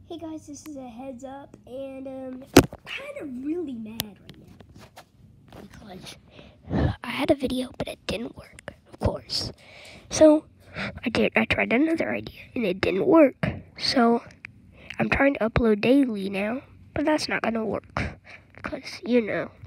Hey guys, this is a heads up, and I'm kind of really mad right now because I had a video, but it didn't work, of course. So I tried another idea, and it didn't work. So I'm trying to upload daily now, but that's not gonna work because